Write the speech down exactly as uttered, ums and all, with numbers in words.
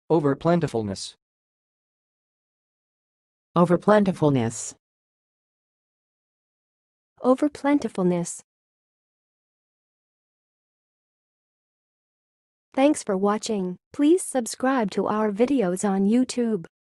overplentifulness, overplentifulness, overplentifulness. Thanks for watching. Please subscribe to our videos on YouTube.